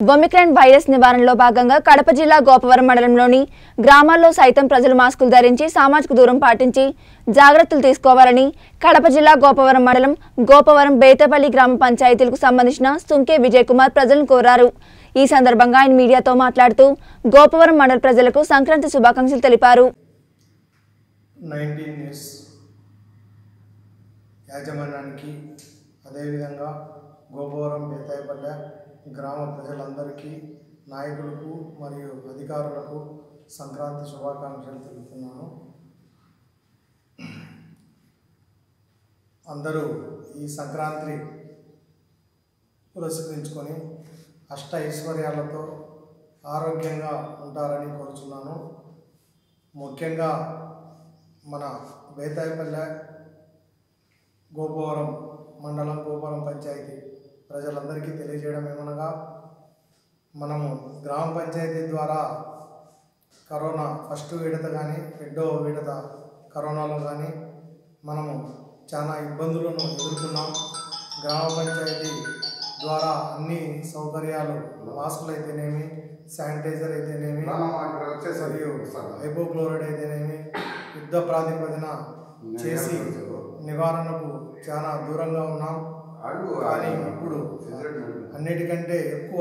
Omicron virus నివారణలో భాగంగా కడప జిల్లా గోపవరం మండలంలోని గ్రామాల్లో సైతం ప్రజలు మాస్కులు ధరించి సామాజిక దూరం పాటించి జాగ్రత్తలు తీసుకోవాలని కడప జిల్లా గోపవరం మండలం గోపవరం బేతపల్లి గ్రామ పంచాయతీలకు సంబంధించిన సుంకే విజయ్ కుమార్ ప్రజలను కోరారు। ఈ సందర్భంగా ఆయన మీడియాతో మాట్లాడుతూ గోపవరం మండల ప్రజలకు సంక్రాంతి శుభాకాంక్షలు తెలిపారు। 19 న్యూస్ యాజమాన్యానికి అదే విధంగా గోపవరం బేతపల్లి గ్రామ ప్రజలందరికీ నాయకులకు మరియు అధికారులకు సంక్రాంతి శుభాకాంక్షలు తెలుపుతున్నాను। అందరూ ఈ సంక్రాంతి పురస్కరించుకొని అష్ట ఐశ్వర్యాలతో ఆరోగ్యంగా ఉంటారని కోరుచున్నాను। ముఖ్యంగా మన బేతపల్లి గోపవరం మండలం గోపవరం పంచాయతీ ప్రజలందరికీ తెలియజేయడం ఏమనగా మనము గ్రామ పంచాయతీ ద్వారా కరోనా ఫస్ట్ విడత కానీ రెండో విడత కరోనాలో కానీ మనము చాలా ఇబ్బందులను ఎదుర్కొన్నాం। గ్రామ పంచాయతీ ద్వారా అన్ని సౌకర్యాలు మాస్కులు అయితేనేమి, శానిటైజర్ అయితేనేమి మరియు హైపోక్లోరైడ్ అయితేనేమి యుద్ధ ప్రాతిపదిన చేసి నివారణకు చాలా దూరంగా ఉన్నాం। కానీ ఇప్పుడు అన్నిటికంటే ఎక్కువ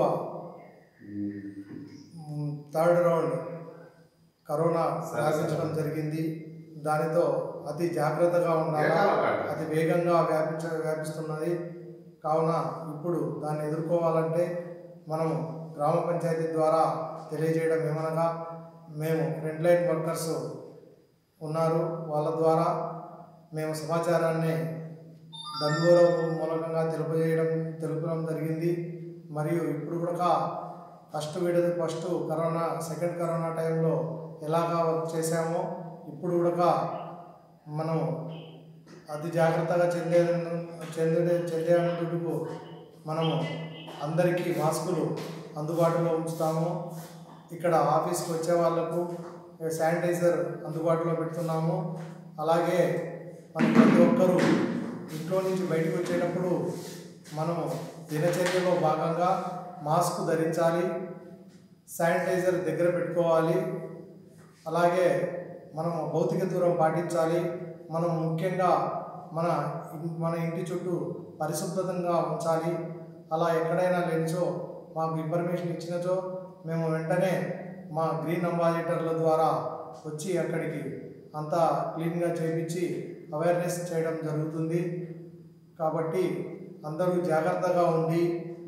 థర్డ్ రౌండ్ కరోనా వ్యాపించడం జరిగింది। దానితో అతి జాగ్రత్తగా ఉండాలా, అతి వేగంగా వ్యాపిస్తున్నది కావున ఇప్పుడు దాన్ని ఎదుర్కోవాలంటే మనము గ్రామ పంచాయతీ ద్వారా తెలియజేయడం ఏమనగా మేము ఫ్రంట్ లైన్ వర్కర్స్ ఉన్నారు, వాళ్ళ ద్వారా మేము సమాచారాన్ని దండోర మూలకంగా తెలుపడం జరిగింది। మరియు ఇప్పుడు కూడా ఫస్ట్ కరోనా సెకండ్ కరోనా టైంలో ఎలాగా వర్క్ చేశామో ఇప్పుడు కూడా మనం అతి జాగ్రత్తగా చెందేందుకు మనము అందరికీ మాస్కులు అందుబాటులో ఉంచుతాము। ఇక్కడ ఆఫీస్కి వచ్చే వాళ్ళకు శానిటైజర్ అందుబాటులో పెడుతున్నాము। అలాగే మనం ప్రతి ఒక్కరూ ఇంట్లో నుంచి బయటకు వచ్చేటప్పుడు మనము దినచర్యలో భాగంగా మాస్క్ ధరించాలి, శానిటైజర్ దగ్గర పెట్టుకోవాలి, అలాగే మనము భౌతిక దూరం పాటించాలి। మనం ముఖ్యంగా మన ఇంటి చుట్టూ పరిశుభ్రంగా ఉంచాలి। అలా ఎక్కడైనా లేనిచో మాకు ఇన్ఫర్మేషన్ ఇచ్చినచో మేము వెంటనే మా గ్రీన్ అంబాసిడర్ల ద్వారా వచ్చి అక్కడికి అంతా క్లీన్గా చేయించి అవేర్నెస్ చేయడం జరుగుతుంది। కాబట్టి అందరూ జాగ్రత్తగా ఉండి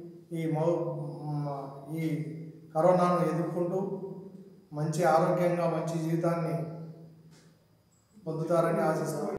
ఈ కరోనాను ఎదుర్కొంటూ మంచి ఆరోగ్యంగా మంచి జీవితాన్ని పొందుతారని ఆశిస్తున్నాను।